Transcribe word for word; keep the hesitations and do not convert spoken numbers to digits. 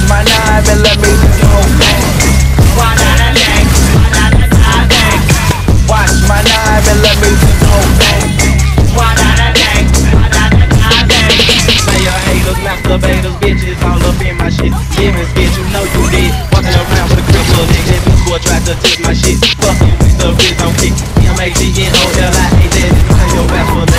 my nine millimeter go bang. Watch my nine millimeter go bang. Player haters, masturbators, bitches all up in my shit. Giving bitch, you know you did. Walking around with a grip of nigga. This boy tried to tip my shit. Fuck you with the rhythm kick. M A G N O L I A Z. Turn your ass for